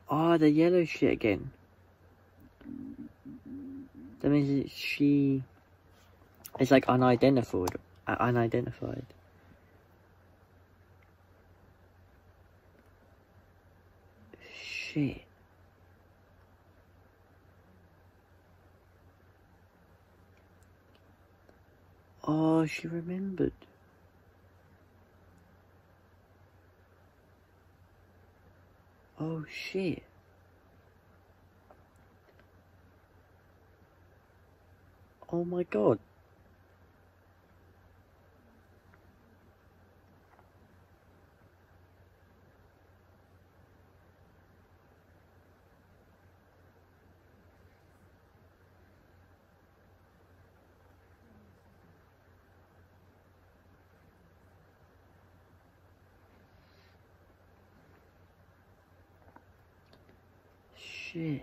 Oh, the yellow shit again. That means she is like unidentified. Unidentified. Shit. Oh, she remembered. Oh shit. Oh my god. Shit.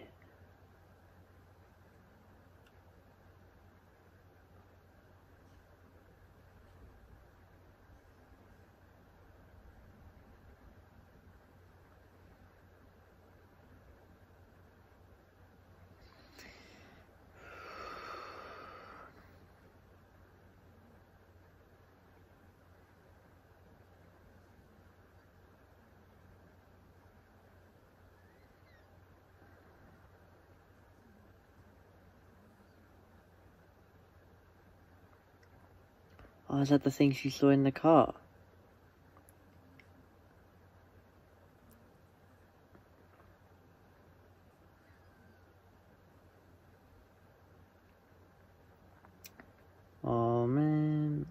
Oh, is that the thing she saw in the car? Oh man.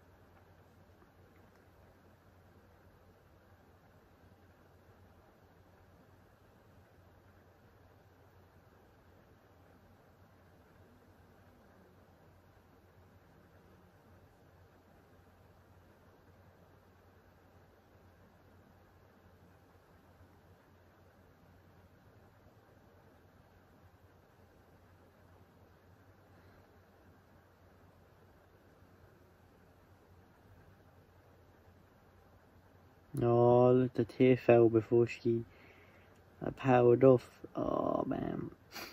Oh, look, the tear fell before she powered off. Oh man.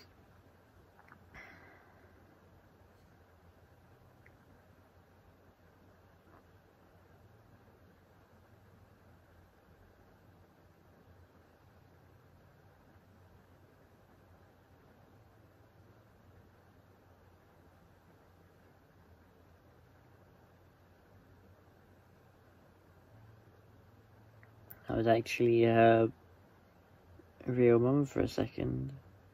I was actually a real mum for a second.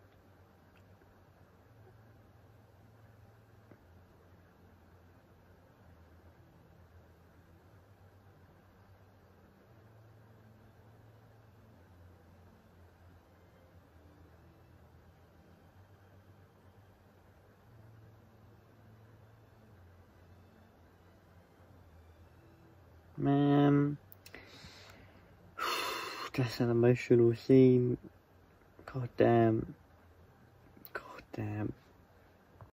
Man, that's an emotional scene. God damn. God damn.